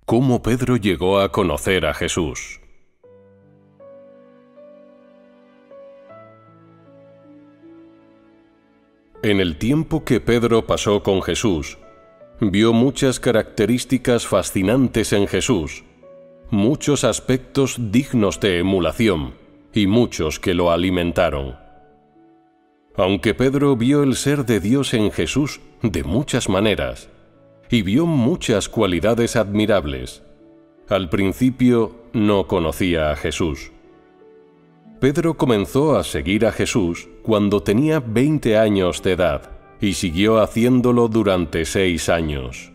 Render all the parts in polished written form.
¿Cómo Pedro llegó a conocer a Jesús? En el tiempo que Pedro pasó con Jesús, vio muchas características fascinantes en Jesús, muchos aspectos dignos de emulación y muchos que lo alimentaron. Aunque Pedro vio el ser de Dios en Jesús de muchas maneras y vio muchas cualidades admirables, al principio no conocía a Jesús. Pedro comenzó a seguir a Jesús cuando tenía 20 años de edad y siguió haciéndolo durante 6 años.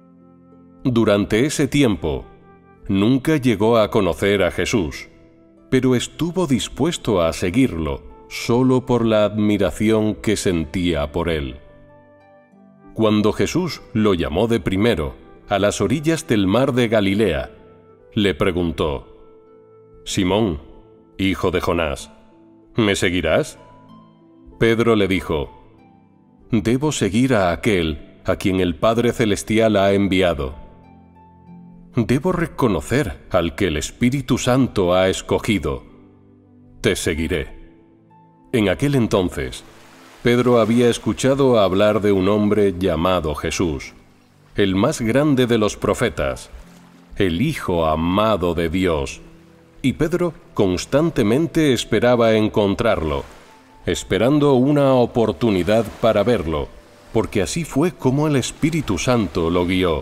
Durante ese tiempo, nunca llegó a conocer a Jesús, pero estuvo dispuesto a seguirlo solo por la admiración que sentía por él. Cuando Jesús lo llamó de primero a las orillas del mar de Galilea, le preguntó: «Simón, hijo de Jonás, ¿me seguirás?» Pedro le dijo: «Debo seguir a aquel a quien el Padre Celestial ha enviado. Debo reconocer al que el Espíritu Santo ha escogido. Te seguiré». En aquel entonces, Pedro había escuchado hablar de un hombre llamado Jesús, el más grande de los profetas, el Hijo amado de Dios, y Pedro constantemente esperaba encontrarlo, esperando una oportunidad para verlo, porque así fue como el Espíritu Santo lo guió.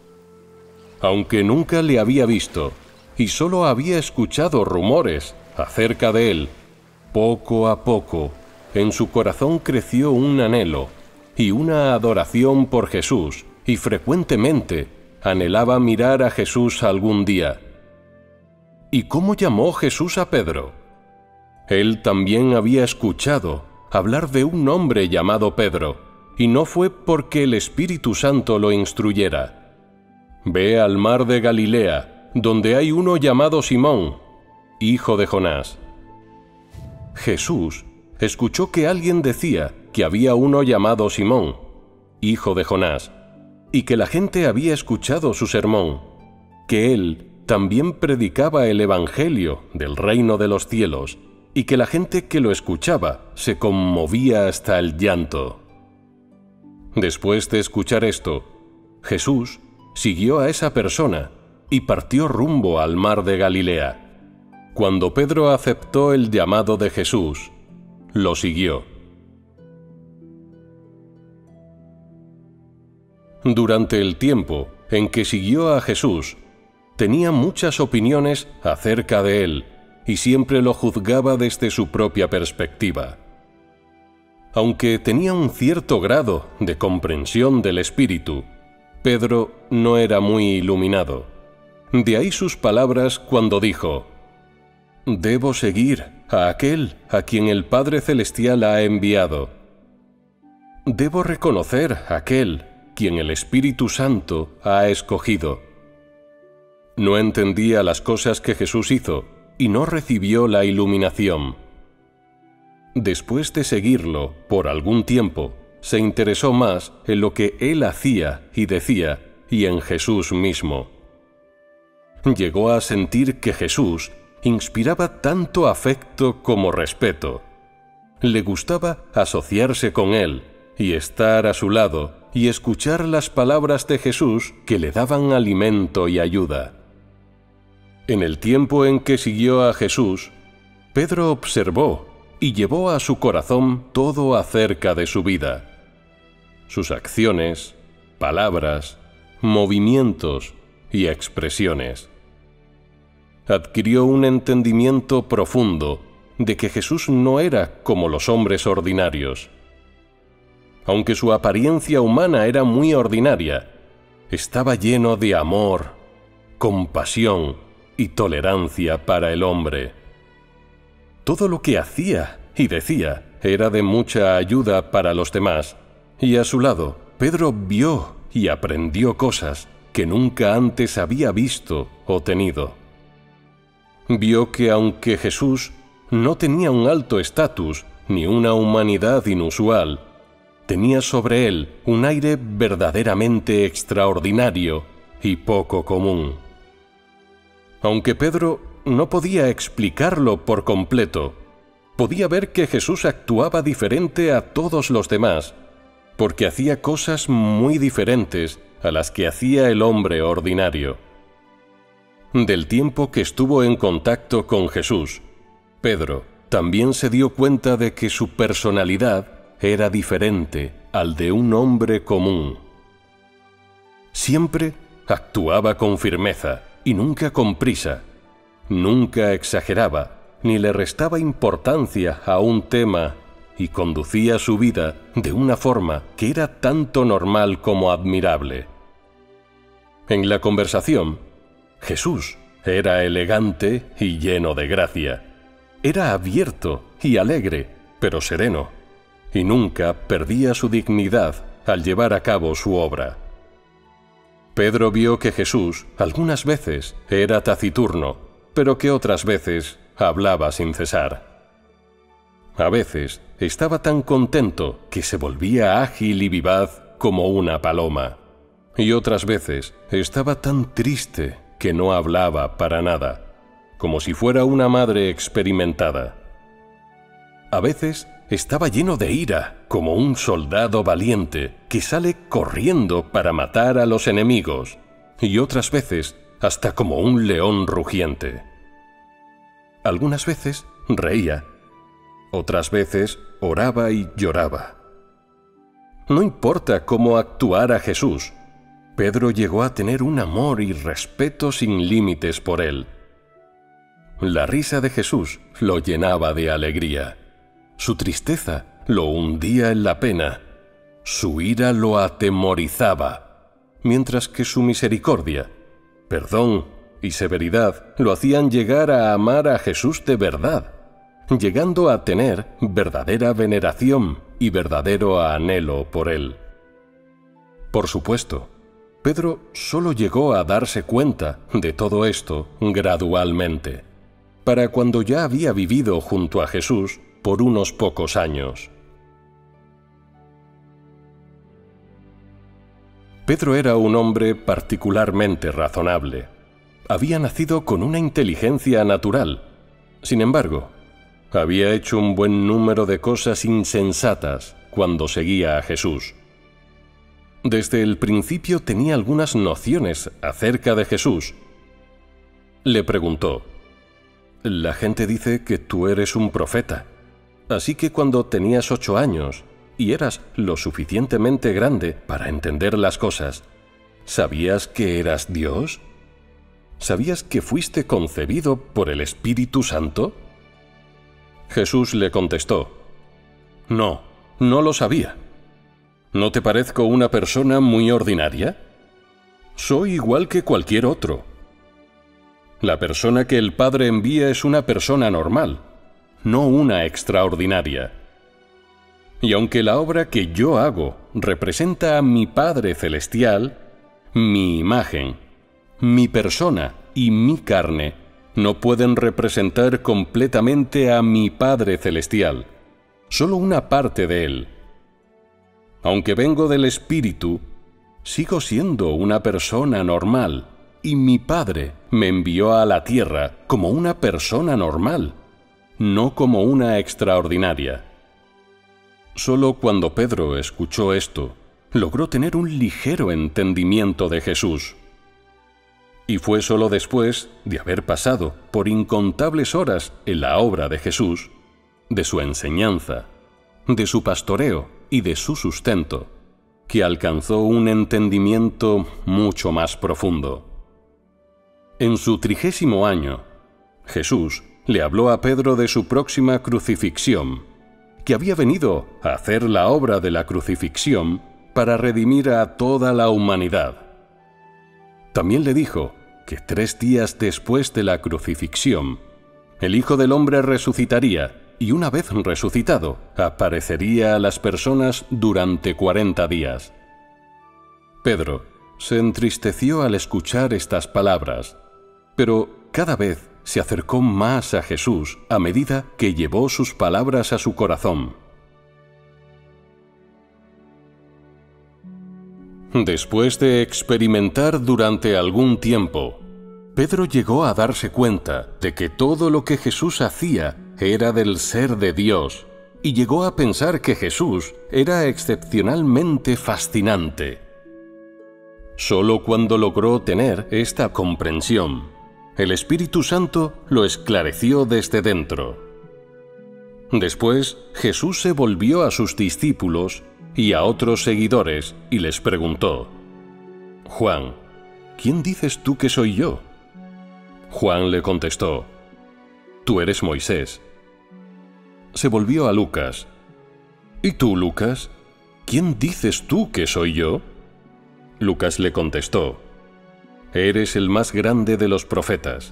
Aunque nunca le había visto y solo había escuchado rumores acerca de él, poco a poco en su corazón creció un anhelo y una adoración por Jesús, y frecuentemente anhelaba mirar a Jesús algún día. ¿Y cómo llamó Jesús a Pedro? Él también había escuchado hablar de un hombre llamado Pedro, y no fue porque el Espíritu Santo lo instruyera. «Ve al mar de Galilea, donde hay uno llamado Simón, hijo de Jonás». Jesús escuchó que alguien decía que había uno llamado Simón, hijo de Jonás, y que la gente había escuchado su sermón, que él también predicaba el Evangelio del reino de los cielos, y que la gente que lo escuchaba se conmovía hasta el llanto. Después de escuchar esto, Jesús siguió a esa persona y partió rumbo al mar de Galilea. Cuando Pedro aceptó el llamado de Jesús, lo siguió. Durante el tiempo en que siguió a Jesús, tenía muchas opiniones acerca de él y siempre lo juzgaba desde su propia perspectiva. Aunque tenía un cierto grado de comprensión del Espíritu, Pedro no era muy iluminado. De ahí sus palabras cuando dijo: «Debo seguir a aquel a quien el Padre Celestial ha enviado. Debo reconocer a aquel quien el Espíritu Santo ha escogido». No entendía las cosas que Jesús hizo y no recibió la iluminación. Después de seguirlo por algún tiempo, se interesó más en lo que él hacía y decía y en Jesús mismo. Llegó a sentir que Jesús inspiraba tanto afecto como respeto. Le gustaba asociarse con él y estar a su lado y escuchar las palabras de Jesús que le daban alimento y ayuda. En el tiempo en que siguió a Jesús, Pedro observó y llevó a su corazón todo acerca de su vida. Sus acciones, palabras, movimientos y expresiones. Adquirió un entendimiento profundo de que Jesús no era como los hombres ordinarios. Aunque su apariencia humana era muy ordinaria, estaba lleno de amor, compasión y tolerancia para el hombre. Todo lo que hacía y decía era de mucha ayuda para los demás, y a su lado Pedro vio y aprendió cosas que nunca antes había visto o tenido. Vio que aunque Jesús no tenía un alto estatus ni una humanidad inusual, tenía sobre él un aire verdaderamente extraordinario y poco común. Aunque Pedro no podía explicarlo por completo, podía ver que Jesús actuaba diferente a todos los demás, porque hacía cosas muy diferentes a las que hacía el hombre ordinario. Del tiempo que estuvo en contacto con Jesús, Pedro también se dio cuenta de que su personalidad era diferente al de un hombre común. Siempre actuaba con firmeza y nunca con prisa. Nunca exageraba ni le restaba importancia a un tema y conducía su vida de una forma que era tanto normal como admirable. En la conversación, Jesús era elegante y lleno de gracia. Era abierto y alegre, pero sereno, y nunca perdía su dignidad al llevar a cabo su obra. Pedro vio que Jesús algunas veces era taciturno, pero que otras veces hablaba sin cesar. A veces estaba tan contento que se volvía ágil y vivaz como una paloma, y otras veces estaba tan triste que no hablaba para nada, como si fuera una madre experimentada. A veces estaba lleno de ira, como un soldado valiente que sale corriendo para matar a los enemigos, y otras veces hasta como un león rugiente. Algunas veces reía, otras veces oraba y lloraba. No importa cómo actuara Jesús, Pedro llegó a tener un amor y respeto sin límites por él. La risa de Jesús lo llenaba de alegría. Su tristeza lo hundía en la pena. Su ira lo atemorizaba, mientras que su misericordia, perdón y severidad lo hacían llegar a amar a Jesús de verdad, llegando a tener verdadera veneración y verdadero anhelo por él. Por supuesto, Pedro solo llegó a darse cuenta de todo esto gradualmente, para cuando ya había vivido junto a Jesús por unos pocos años. Pedro era un hombre particularmente razonable. Había nacido con una inteligencia natural. Sin embargo, había hecho un buen número de cosas insensatas cuando seguía a Jesús. Desde el principio tenía algunas nociones acerca de Jesús. Le preguntó: «La gente dice que tú eres un profeta. Así que cuando tenías 8 años y eras lo suficientemente grande para entender las cosas, ¿sabías que eras Dios? ¿Sabías que fuiste concebido por el Espíritu Santo?» Jesús le contestó: «No, no lo sabía. ¿No te parezco una persona muy ordinaria? Soy igual que cualquier otro. La persona que el Padre envía es una persona normal, no una extraordinaria. Y aunque la obra que yo hago representa a mi Padre Celestial, mi imagen, mi persona y mi carne no pueden representar completamente a mi Padre Celestial, solo una parte de Él. Aunque vengo del Espíritu, sigo siendo una persona normal, y mi Padre me envió a la tierra como una persona normal, no como una extraordinaria». Solo cuando Pedro escuchó esto, logró tener un ligero entendimiento de Jesús. Y fue solo después de haber pasado por incontables horas en la obra de Jesús, de su enseñanza, de su pastoreo y de su sustento, que alcanzó un entendimiento mucho más profundo. En su 30º año, Jesús le habló a Pedro de su próxima crucifixión, que había venido a hacer la obra de la crucifixión para redimir a toda la humanidad. También le dijo que 3 días después de la crucifixión, el Hijo del Hombre resucitaría y una vez resucitado, aparecería a las personas durante 40 días. Pedro se entristeció al escuchar estas palabras, pero cada vez se acercó más a Jesús a medida que llevó sus palabras a su corazón. Después de experimentar durante algún tiempo, Pedro llegó a darse cuenta de que todo lo que Jesús hacía era del ser de Dios, y llegó a pensar que Jesús era excepcionalmente fascinante. Solo cuando logró tener esta comprensión, el Espíritu Santo lo esclareció desde dentro. Después, Jesús se volvió a sus discípulos y a otros seguidores y les preguntó: «Juan, ¿quién dices tú que soy yo?» Juan le contestó: «Tú eres Moisés». Se volvió a Lucas: «¿Y tú, Lucas? ¿Quién dices tú que soy yo?» Lucas le contestó: «Eres el más grande de los profetas».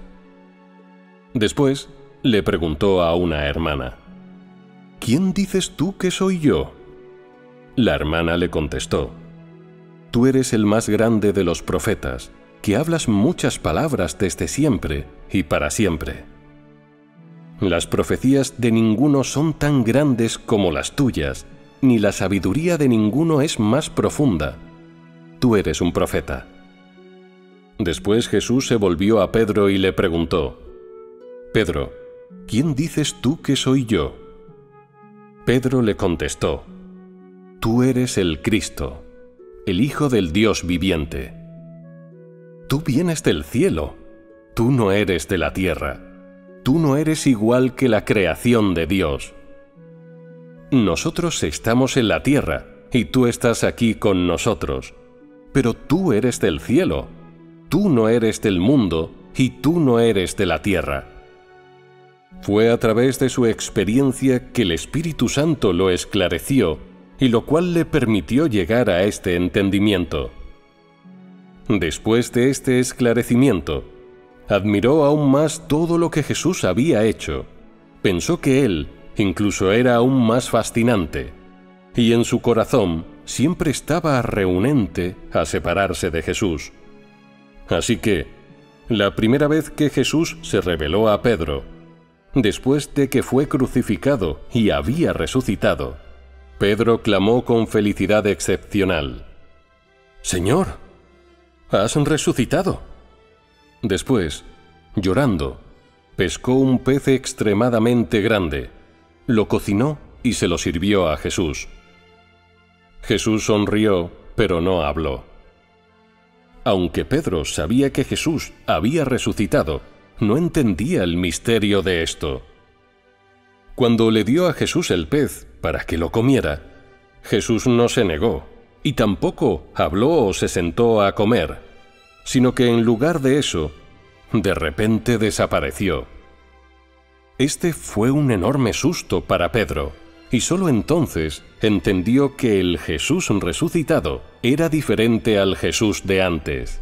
Después le preguntó a una hermana: «¿Quién dices tú que soy yo?» La hermana le contestó: «Tú eres el más grande de los profetas, que hablas muchas palabras desde siempre y para siempre. Las profecías de ninguno son tan grandes como las tuyas, ni la sabiduría de ninguno es más profunda. Tú eres un profeta». Después Jesús se volvió a Pedro y le preguntó: «Pedro, ¿quién dices tú que soy yo?» Pedro le contestó: «Tú eres el Cristo, el Hijo del Dios viviente. Tú vienes del cielo, tú no eres de la tierra, tú no eres igual que la creación de Dios. Nosotros estamos en la tierra y tú estás aquí con nosotros, pero tú eres del cielo, tú no eres del mundo y tú no eres de la tierra». Fue a través de su experiencia que el Espíritu Santo lo esclareció, y lo cual le permitió llegar a este entendimiento. Después de este esclarecimiento, admiró aún más todo lo que Jesús había hecho. Pensó que Él incluso era aún más fascinante, y en su corazón siempre estaba renuente a separarse de Jesús. Así que, la primera vez que Jesús se reveló a Pedro, después de que fue crucificado y había resucitado, Pedro clamó con felicidad excepcional: «Señor, has resucitado». Después, llorando, pescó un pez extremadamente grande, lo cocinó y se lo sirvió a Jesús. Jesús sonrió, pero no habló. Aunque Pedro sabía que Jesús había resucitado, no entendía el misterio de esto. Cuando le dio a Jesús el pez para que lo comiera, Jesús no se negó, y tampoco habló o se sentó a comer, sino que en lugar de eso, de repente desapareció. Este fue un enorme susto para Pedro, y solo entonces entendió que el Jesús resucitado era diferente al Jesús de antes.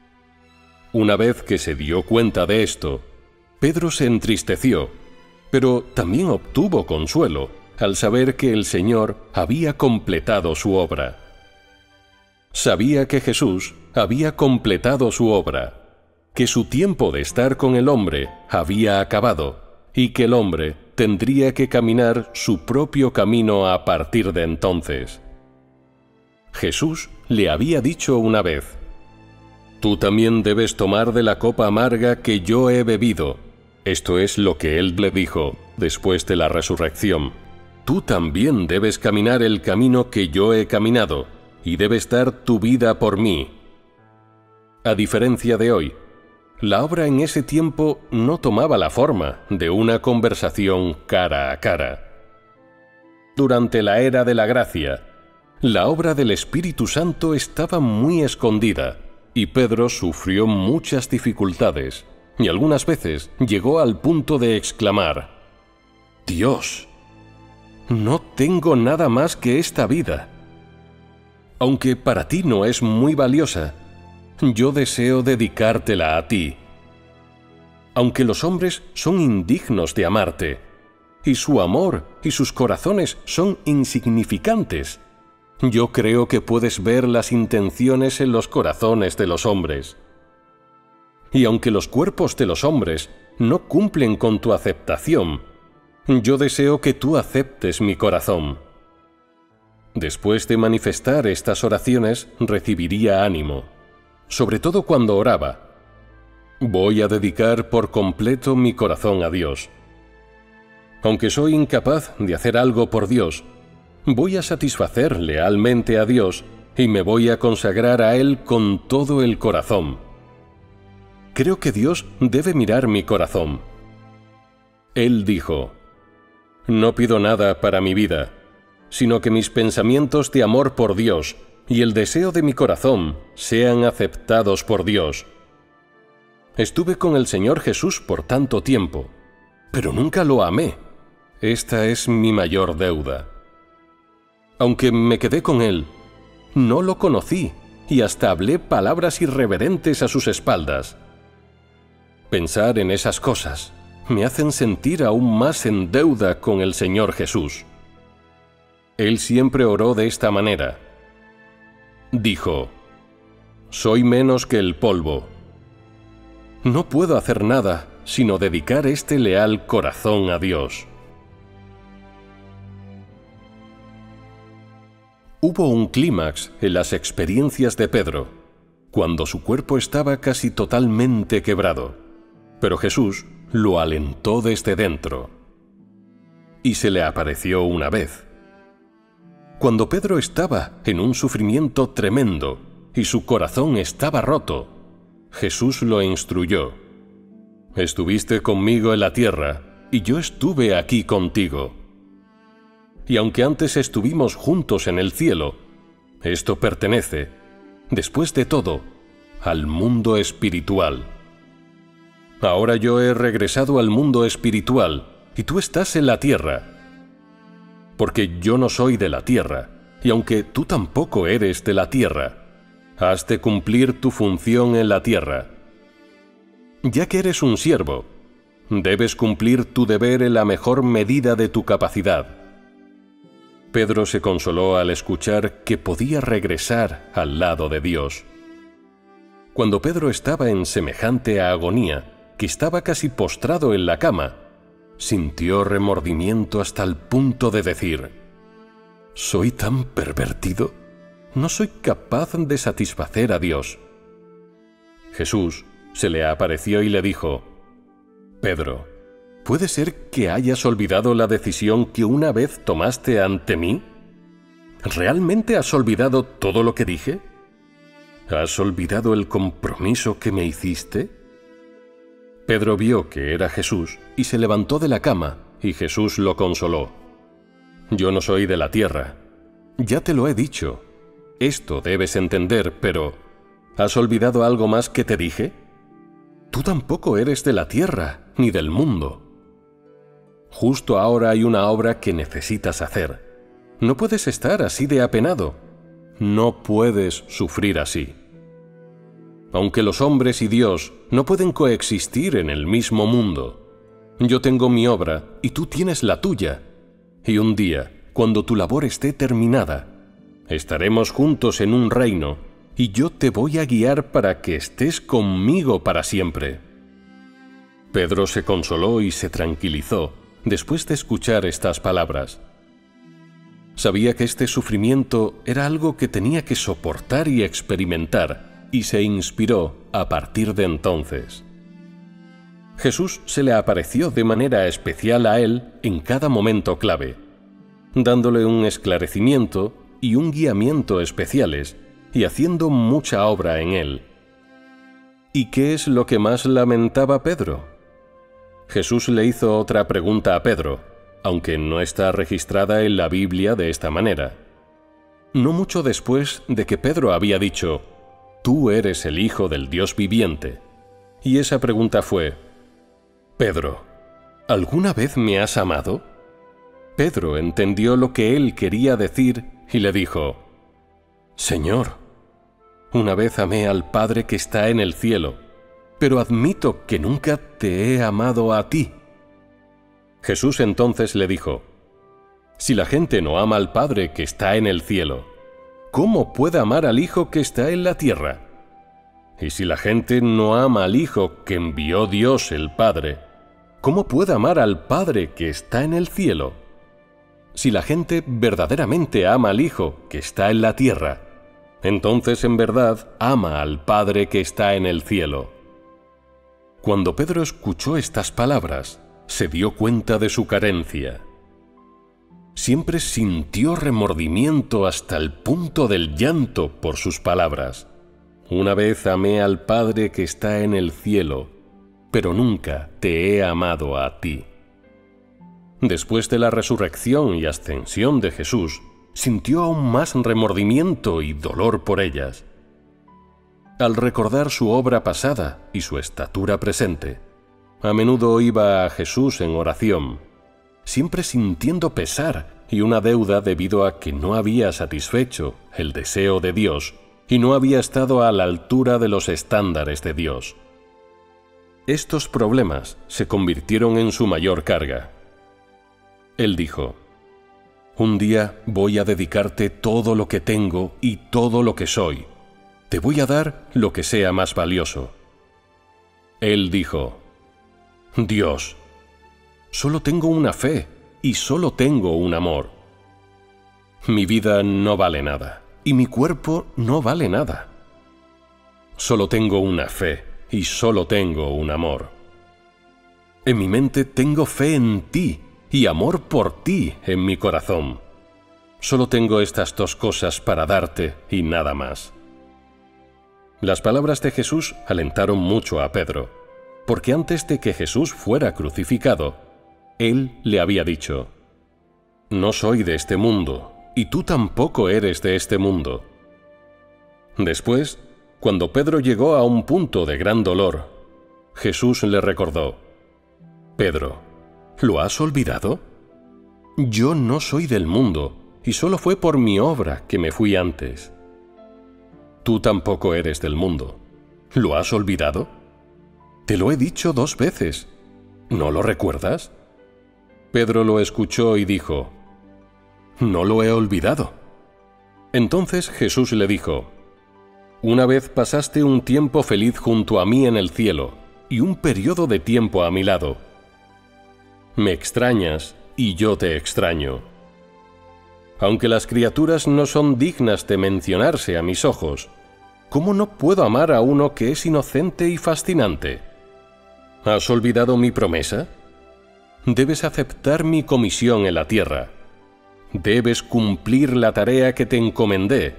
Una vez que se dio cuenta de esto, Pedro se entristeció, pero también obtuvo consuelo al saber que el Señor había completado su obra. Sabía que Jesús había completado su obra, que su tiempo de estar con el hombre había acabado y que el hombre tendría que caminar su propio camino a partir de entonces. Jesús le había dicho una vez: «Tú también debes tomar de la copa amarga que yo he bebido». Esto es lo que él le dijo después de la resurrección. «Tú también debes caminar el camino que yo he caminado, y debes dar tu vida por mí». A diferencia de hoy, la obra en ese tiempo no tomaba la forma de una conversación cara a cara. Durante la era de la gracia, la obra del Espíritu Santo estaba muy escondida, y Pedro sufrió muchas dificultades, y algunas veces llegó al punto de exclamar: «Dios, no tengo nada más que esta vida. Aunque para ti no es muy valiosa, yo deseo dedicártela a ti. Aunque los hombres son indignos de amarte, y su amor y sus corazones son insignificantes, yo creo que puedes ver las intenciones en los corazones de los hombres. Y aunque los cuerpos de los hombres no cumplen con tu aceptación, yo deseo que tú aceptes mi corazón. Después de manifestar estas oraciones, recibiría ánimo, sobre todo cuando oraba. Voy a dedicar por completo mi corazón a Dios. Aunque soy incapaz de hacer algo por Dios, voy a satisfacer lealmente a Dios y me voy a consagrar a Él con todo el corazón. Creo que Dios debe mirar mi corazón. Él dijo: no pido nada para mi vida, sino que mis pensamientos de amor por Dios y el deseo de mi corazón sean aceptados por Dios. Estuve con el Señor Jesús por tanto tiempo, pero nunca lo amé. Esta es mi mayor deuda. Aunque me quedé con Él, no lo conocí y hasta hablé palabras irreverentes a sus espaldas. Pensar en esas cosas me hacen sentir aún más en deuda con el Señor Jesús. Él siempre oró de esta manera. Dijo: soy menos que el polvo. No puedo hacer nada sino dedicar este leal corazón a Dios. Hubo un clímax en las experiencias de Pedro, cuando su cuerpo estaba casi totalmente quebrado, pero Jesús lo alentó desde dentro. Y se le apareció una vez. Cuando Pedro estaba en un sufrimiento tremendo y su corazón estaba roto, Jesús lo instruyó: estuviste conmigo en la tierra y yo estuve aquí contigo. Y aunque antes estuvimos juntos en el cielo, esto pertenece, después de todo, al mundo espiritual. Ahora yo he regresado al mundo espiritual y tú estás en la tierra. Porque yo no soy de la tierra, y aunque tú tampoco eres de la tierra, has de cumplir tu función en la tierra. Ya que eres un siervo, debes cumplir tu deber en la mejor medida de tu capacidad. Pedro se consoló al escuchar que podía regresar al lado de Dios. Cuando Pedro estaba en semejante agonía, que estaba casi postrado en la cama, sintió remordimiento hasta el punto de decir: ¿soy tan pervertido? No soy capaz de satisfacer a Dios. Jesús se le apareció y le dijo: Pedro, ¿puede ser que hayas olvidado la decisión que una vez tomaste ante mí? ¿Realmente has olvidado todo lo que dije? ¿Has olvidado el compromiso que me hiciste? Pedro vio que era Jesús y se levantó de la cama, y Jesús lo consoló. Yo no soy de la tierra. Ya te lo he dicho. Esto debes entender, pero ¿has olvidado algo más que te dije? Tú tampoco eres de la tierra, ni del mundo. Justo ahora hay una obra que necesitas hacer. No puedes estar así de apenado. No puedes sufrir así. Aunque los hombres y Dios no pueden coexistir en el mismo mundo, yo tengo mi obra y tú tienes la tuya. Y un día, cuando tu labor esté terminada, estaremos juntos en un reino y yo te voy a guiar para que estés conmigo para siempre. Pedro se consoló y se tranquilizó después de escuchar estas palabras. Sabía que este sufrimiento era algo que tenía que soportar y experimentar, y se inspiró a partir de entonces. Jesús se le apareció de manera especial a él en cada momento clave, dándole un esclarecimiento y un guiamiento especiales, y haciendo mucha obra en él. ¿Y qué es lo que más lamentaba Pedro? Jesús le hizo otra pregunta a Pedro, aunque no está registrada en la Biblia de esta manera. No mucho después de que Pedro había dicho: «Tú eres el Hijo del Dios viviente». Y esa pregunta fue: «Pedro, ¿alguna vez me has amado?». Pedro entendió lo que él quería decir y le dijo: «Señor, una vez amé al Padre que está en el cielo, pero admito que nunca te he amado a ti». Jesús entonces le dijo: «Si la gente no ama al Padre que está en el cielo, ¿cómo puede amar al Hijo que está en la tierra? Y si la gente no ama al Hijo que envió Dios el Padre, ¿cómo puede amar al Padre que está en el cielo? Si la gente verdaderamente ama al Hijo que está en la tierra, entonces en verdad ama al Padre que está en el cielo. Cuando Pedro escuchó estas palabras, se dio cuenta de su carencia. Siempre sintió remordimiento hasta el punto del llanto por sus palabras. Una vez amé al Padre que está en el cielo, pero nunca te he amado a ti. Después de la resurrección y ascensión de Jesús, sintió aún más remordimiento y dolor por ellas. Al recordar su obra pasada y su estatura presente, a menudo iba a Jesús en oración, siempre sintiendo pesar y una deuda debido a que no había satisfecho el deseo de Dios y no había estado a la altura de los estándares de Dios. Estos problemas se convirtieron en su mayor carga. Él dijo: «Un día voy a dedicarte todo lo que tengo y todo lo que soy. Te voy a dar lo que sea más valioso». Él dijo: «Dios, solo tengo una fe y solo tengo un amor. Mi vida no vale nada y mi cuerpo no vale nada. Solo tengo una fe y solo tengo un amor. En mi mente tengo fe en ti y amor por ti en mi corazón. Solo tengo estas dos cosas para darte y nada más». Las palabras de Jesús alentaron mucho a Pedro, porque antes de que Jesús fuera crucificado, Él le había dicho: «No soy de este mundo, y tú tampoco eres de este mundo». Después, cuando Pedro llegó a un punto de gran dolor, Jesús le recordó: «Pedro, ¿lo has olvidado? Yo no soy del mundo, y solo fue por mi obra que me fui antes. Tú tampoco eres del mundo. ¿Lo has olvidado? Te lo he dicho 2 veces. ¿No lo recuerdas?» Pedro lo escuchó y dijo: «No lo he olvidado». Entonces Jesús le dijo: «Una vez pasaste un tiempo feliz junto a mí en el cielo, y un periodo de tiempo a mi lado. Me extrañas y yo te extraño. Aunque las criaturas no son dignas de mencionarse a mis ojos, ¿cómo no puedo amar a uno que es inocente y fascinante? ¿Has olvidado mi promesa? Debes aceptar mi comisión en la tierra. Debes cumplir la tarea que te encomendé.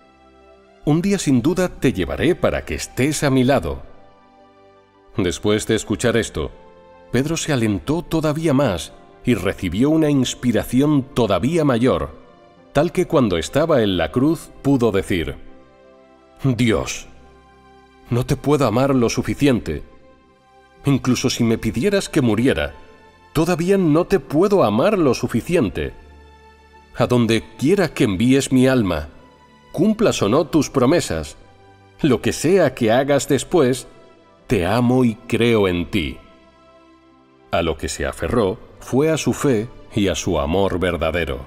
Un día sin duda te llevaré para que estés a mi lado». Después de escuchar esto, Pedro se alentó todavía más y recibió una inspiración todavía mayor, tal que cuando estaba en la cruz pudo decir: «Dios, no te puedo amar lo suficiente. Incluso si me pidieras que muriera, todavía no te puedo amar lo suficiente. A donde quiera que envíes mi alma, cumplas o no tus promesas, lo que sea que hagas después, te amo y creo en ti». A lo que se aferró fue a su fe y a su amor verdadero.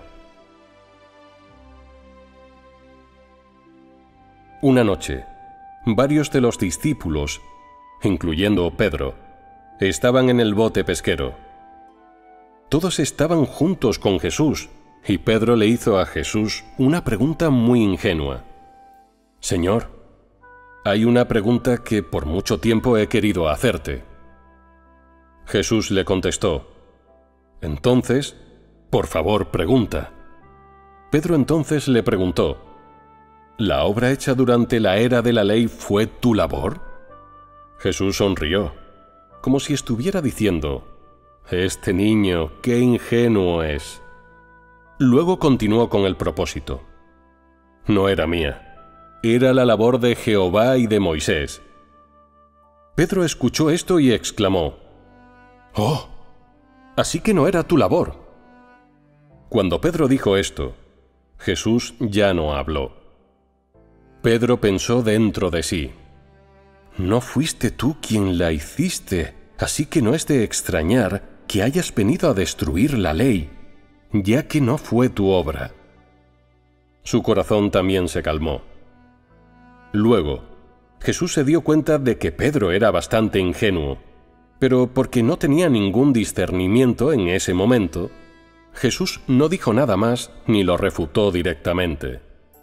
Una noche, varios de los discípulos, incluyendo Pedro, estaban en el bote pesquero. Todos estaban juntos con Jesús, y Pedro le hizo a Jesús una pregunta muy ingenua: «Señor, hay una pregunta que por mucho tiempo he querido hacerte». Jesús le contestó: «Entonces, por favor, pregunta». Pedro entonces le preguntó: «¿La obra hecha durante la era de la ley fue tu labor?». Jesús sonrió, como si estuviera diciendo: «Este niño, qué ingenuo es». Luego continuó con el propósito: «No era mía, era la labor de Jehová y de Moisés». Pedro escuchó esto y exclamó: «¡Oh! Así que no era tu labor». Cuando Pedro dijo esto, Jesús ya no habló. Pedro pensó dentro de sí: «No fuiste tú quien la hiciste, así que no es de extrañar que hayas venido a destruir la ley, ya que no fue tu obra». Su corazón también se calmó. Luego, Jesús se dio cuenta de que Pedro era bastante ingenuo, pero porque no tenía ningún discernimiento en ese momento, Jesús no dijo nada más ni lo refutó directamente.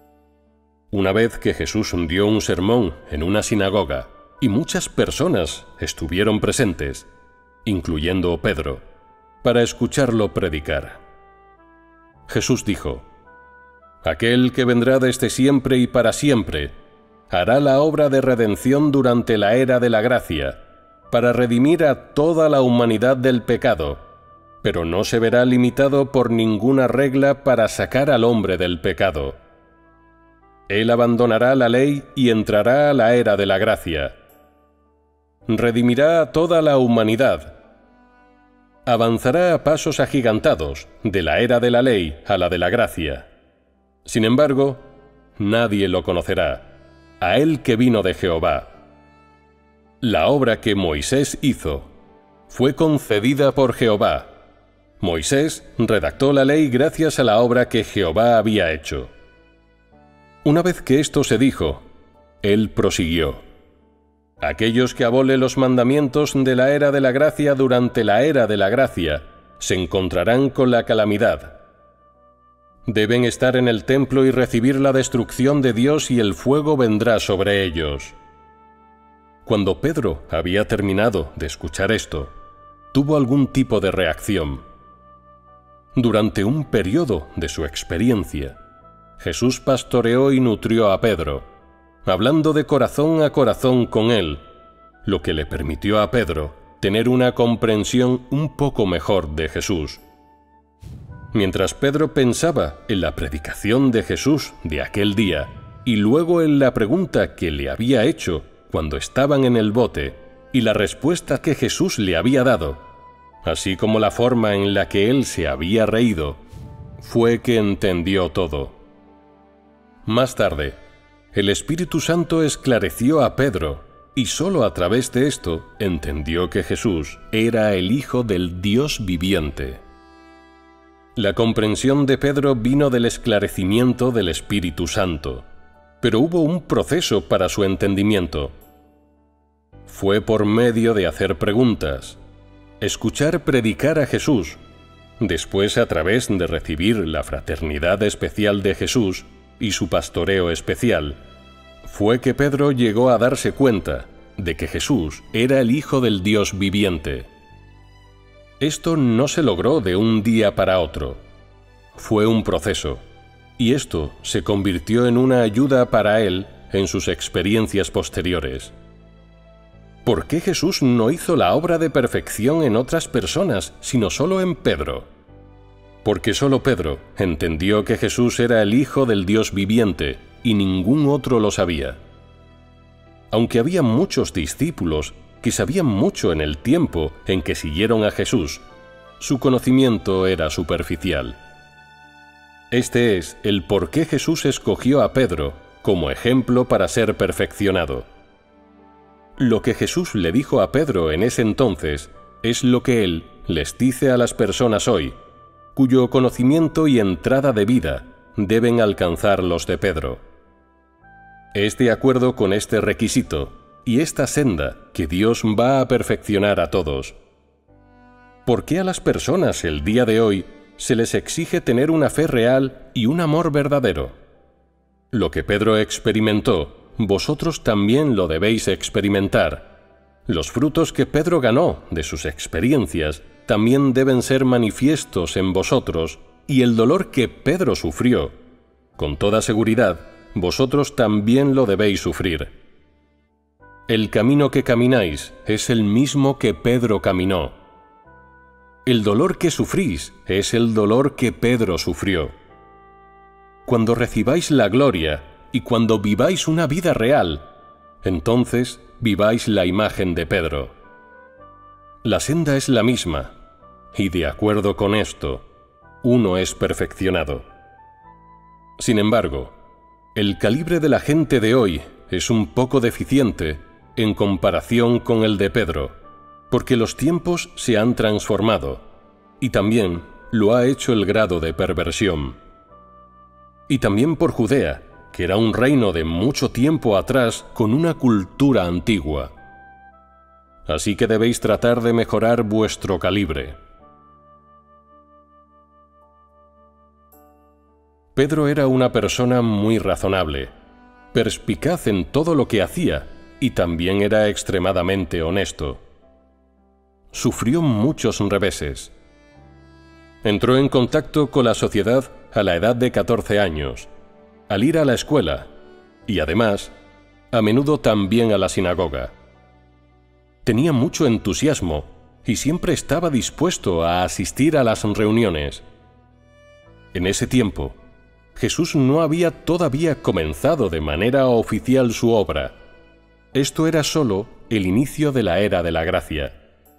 Una vez que Jesús dio un sermón en una sinagoga y muchas personas estuvieron presentes, incluyendo Pedro, para escucharlo predicar. Jesús dijo: «Aquel que vendrá desde siempre y para siempre hará la obra de redención durante la era de la gracia, para redimir a toda la humanidad del pecado, pero no se verá limitado por ninguna regla para sacar al hombre del pecado. Él abandonará la ley y entrará a la era de la gracia. Redimirá a toda la humanidad. Avanzará a pasos agigantados de la era de la ley a la de la gracia. Sin embargo, nadie lo conocerá, a él que vino de Jehová. La obra que Moisés hizo fue concedida por Jehová. Moisés redactó la ley gracias a la obra que Jehová había hecho». Una vez que esto se dijo, él prosiguió: «Aquellos que abolen los mandamientos de la era de la gracia durante la era de la gracia se encontrarán con la calamidad. Deben estar en el templo y recibir la destrucción de Dios y el fuego vendrá sobre ellos». Cuando Pedro había terminado de escuchar esto, tuvo algún tipo de reacción. Durante un periodo de su experiencia, Jesús pastoreó y nutrió a Pedro, hablando de corazón a corazón con él, lo que le permitió a Pedro tener una comprensión un poco mejor de Jesús. Mientras Pedro pensaba en la predicación de Jesús de aquel día y luego en la pregunta que le había hecho cuando estaban en el bote y la respuesta que Jesús le había dado, así como la forma en la que él se había reído, fue que entendió todo. Más tarde, el Espíritu Santo esclareció a Pedro, y sólo a través de esto entendió que Jesús era el Hijo del Dios viviente. La comprensión de Pedro vino del esclarecimiento del Espíritu Santo, pero hubo un proceso para su entendimiento. Fue por medio de hacer preguntas, escuchar predicar a Jesús, después a través de recibir la fraternidad especial de Jesús y su pastoreo especial, fue que Pedro llegó a darse cuenta de que Jesús era el Hijo del Dios viviente. Esto no se logró de un día para otro. Fue un proceso, y esto se convirtió en una ayuda para él en sus experiencias posteriores. ¿Por qué Jesús no hizo la obra de perfección en otras personas, sino solo en Pedro? Porque solo Pedro entendió que Jesús era el Hijo del Dios viviente, y ningún otro lo sabía. Aunque había muchos discípulos que sabían mucho en el tiempo en que siguieron a Jesús, su conocimiento era superficial. Este es el por qué Jesús escogió a Pedro como ejemplo para ser perfeccionado. Lo que Jesús le dijo a Pedro en ese entonces es lo que Él les dice a las personas hoy, cuyo conocimiento y entrada de vida deben alcanzar los de Pedro. Es de acuerdo con este requisito y esta senda que Dios va a perfeccionar a todos. ¿Por qué a las personas el día de hoy se les exige tener una fe real y un amor verdadero? Lo que Pedro experimentó, vosotros también lo debéis experimentar. Los frutos que Pedro ganó de sus experiencias también deben ser manifiestos en vosotros, y el dolor que Pedro sufrió, con toda seguridad, vosotros también lo debéis sufrir. El camino que camináis es el mismo que Pedro caminó. El dolor que sufrís es el dolor que Pedro sufrió. Cuando recibáis la gloria y cuando viváis una vida real, entonces viváis la imagen de Pedro. La senda es la misma, y de acuerdo con esto, uno es perfeccionado. Sin embargo, el calibre de la gente de hoy es un poco deficiente en comparación con el de Pedro, porque los tiempos se han transformado, y también lo ha hecho el grado de perversión. Y también por Judea, que era un reino de mucho tiempo atrás con una cultura antigua. Así que debéis tratar de mejorar vuestro calibre. Pedro era una persona muy razonable, perspicaz en todo lo que hacía y también era extremadamente honesto. Sufrió muchos reveses. Entró en contacto con la sociedad a la edad de 14 años, al ir a la escuela y además, a menudo también a la sinagoga. Tenía mucho entusiasmo y siempre estaba dispuesto a asistir a las reuniones. En ese tiempo, Jesús no había todavía comenzado de manera oficial su obra. Esto era solo el inicio de la era de la gracia.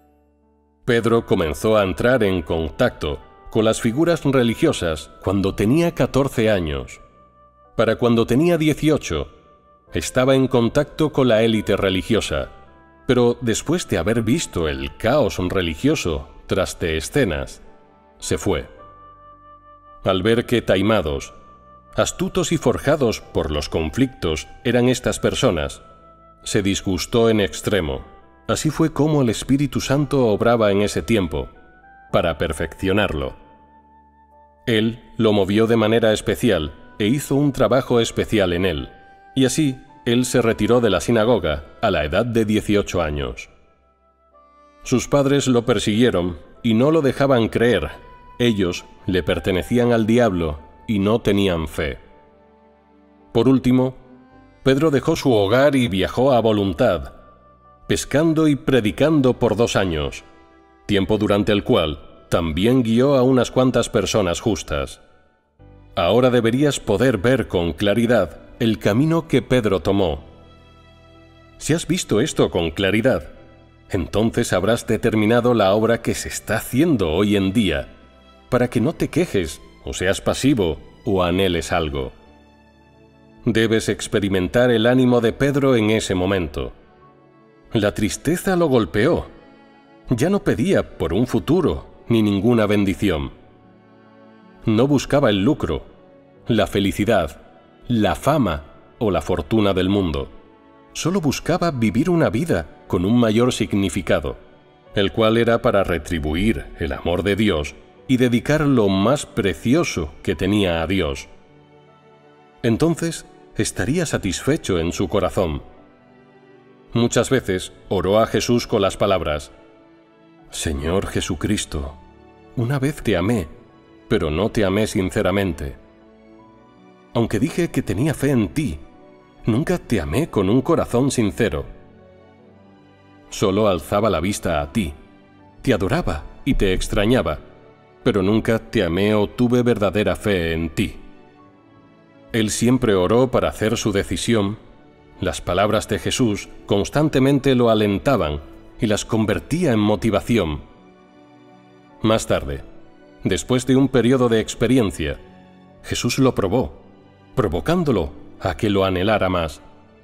Pedro comenzó a entrar en contacto con las figuras religiosas cuando tenía 14 años. Para cuando tenía 18, estaba en contacto con la élite religiosa, pero después de haber visto el caos religioso tras de escenas, se fue. Al ver que taimados, astutos y forjados por los conflictos eran estas personas, se disgustó en extremo. Así fue como el Espíritu Santo obraba en ese tiempo, para perfeccionarlo. Él lo movió de manera especial e hizo un trabajo especial en él, y así él se retiró de la sinagoga a la edad de 18 años. Sus padres lo persiguieron y no lo dejaban creer. Ellos le pertenecían al diablo y no tenían fe. Por último, Pedro dejó su hogar y viajó a voluntad, pescando y predicando por 2 años, tiempo durante el cual también guió a unas cuantas personas justas. Ahora deberías poder ver con claridad el camino que Pedro tomó. Si has visto esto con claridad, entonces habrás determinado la obra que se está haciendo hoy en día, para que no te quejes, o seas pasivo, o anheles algo. Debes experimentar el ánimo de Pedro en ese momento. La tristeza lo golpeó. Ya no pedía por un futuro ni ninguna bendición. No buscaba el lucro, la felicidad, la fama o la fortuna del mundo. Solo buscaba vivir una vida con un mayor significado, el cual era para retribuir el amor de Dios y dedicar lo más precioso que tenía a Dios. Entonces estaría satisfecho en su corazón. Muchas veces oró a Jesús con las palabras: Señor Jesucristo, una vez te amé, pero no te amé sinceramente. Aunque dije que tenía fe en ti, nunca te amé con un corazón sincero. Solo alzaba la vista a ti, te adoraba y te extrañaba, pero nunca te amé o tuve verdadera fe en ti. Él siempre oró para hacer su decisión. Las palabras de Jesús constantemente lo alentaban y las convertía en motivación. Más tarde, después de un periodo de experiencia, Jesús lo probó, provocándolo a que lo anhelara más.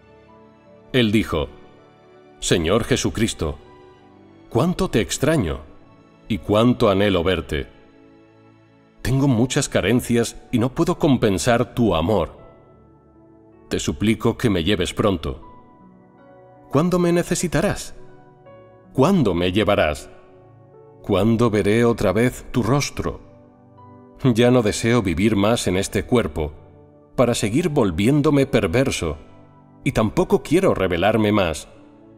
Él dijo: Señor Jesucristo, cuánto te extraño y cuánto anhelo verte. Tengo muchas carencias y no puedo compensar tu amor. Te suplico que me lleves pronto. ¿Cuándo me necesitarás? ¿Cuándo me llevarás? ¿Cuándo veré otra vez tu rostro? Ya no deseo vivir más en este cuerpo para seguir volviéndome perverso, y tampoco quiero rebelarme más.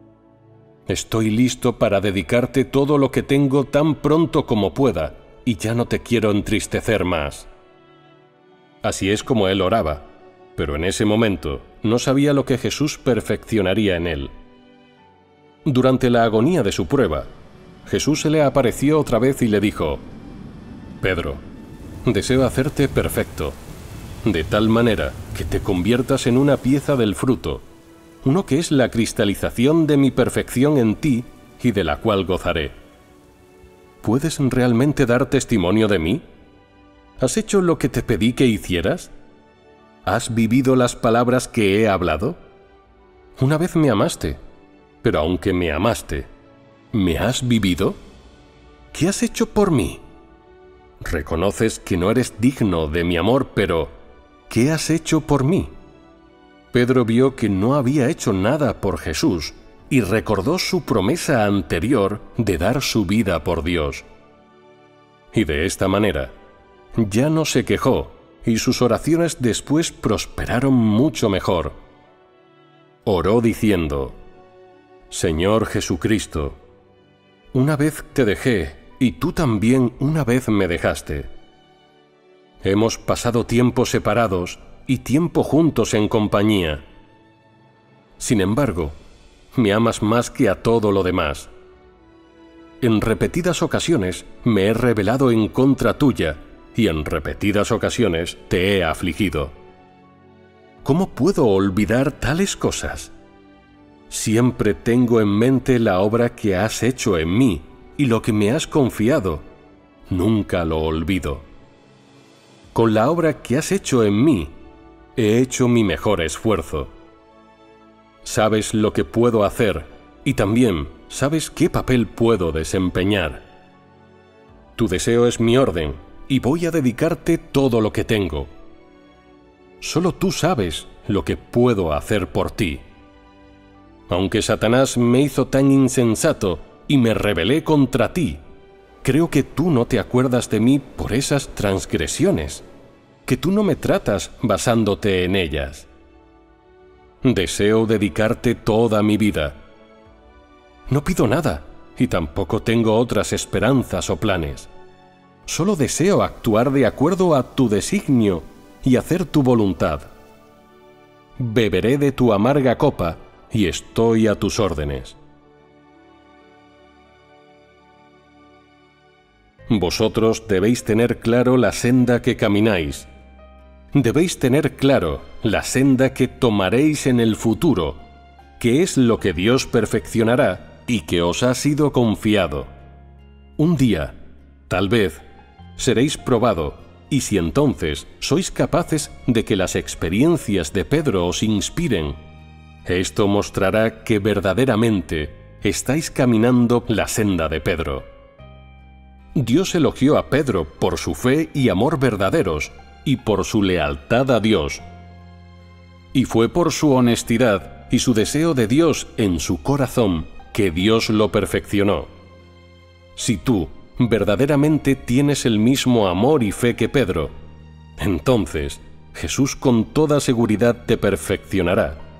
Estoy listo para dedicarte todo lo que tengo tan pronto como pueda, y ya no te quiero entristecer más. Así es como él oraba, pero en ese momento no sabía lo que Jesús perfeccionaría en él. Durante la agonía de su prueba, Jesús se le apareció otra vez y le dijo: Pedro, deseo hacerte perfecto, de tal manera que te conviertas en una pieza del fruto, uno que es la cristalización de mi perfección en ti y de la cual gozaré. ¿Puedes realmente dar testimonio de mí? ¿Has hecho lo que te pedí que hicieras? ¿Has vivido las palabras que he hablado? Una vez me amaste, pero aunque me amaste, ¿me has vivido? ¿Qué has hecho por mí? Reconoces que no eres digno de mi amor, pero ¿qué has hecho por mí? Pedro vio que no había hecho nada por Jesús y recordó su promesa anterior de dar su vida por Dios. Y de esta manera, ya no se quejó y sus oraciones después prosperaron mucho mejor. Oró diciendo: Señor Jesucristo, una vez te dejé y tú también una vez me dejaste. Hemos pasado tiempo separados y tiempo juntos en compañía. Sin embargo, me amas más que a todo lo demás. En repetidas ocasiones me he rebelado en contra tuya y en repetidas ocasiones te he afligido. ¿Cómo puedo olvidar tales cosas? Siempre tengo en mente la obra que has hecho en mí y lo que me has confiado. Nunca lo olvido. Con la obra que has hecho en mí, he hecho mi mejor esfuerzo. Sabes lo que puedo hacer y también sabes qué papel puedo desempeñar. Tu deseo es mi orden y voy a dedicarte todo lo que tengo. Solo tú sabes lo que puedo hacer por ti. Aunque Satanás me hizo tan insensato y me rebelé contra ti, creo que tú no te acuerdas de mí por esas transgresiones, que tú no me tratas basándote en ellas. Deseo dedicarte toda mi vida. No pido nada y tampoco tengo otras esperanzas o planes. Solo deseo actuar de acuerdo a tu designio y hacer tu voluntad. Beberé de tu amarga copa y estoy a tus órdenes. Vosotros debéis tener claro la senda que camináis. Debéis tener claro la senda que tomaréis en el futuro, que es lo que Dios perfeccionará y que os ha sido confiado. Un día, tal vez, seréis probado, y si entonces sois capaces de que las experiencias de Pedro os inspiren, esto mostrará que verdaderamente estáis caminando la senda de Pedro. Dios elogió a Pedro por su fe y amor verdaderos y por su lealtad a Dios. Y fue por su honestidad y su deseo de Dios en su corazón que Dios lo perfeccionó. Si tú verdaderamente tienes el mismo amor y fe que Pedro, entonces Jesús con toda seguridad te perfeccionará.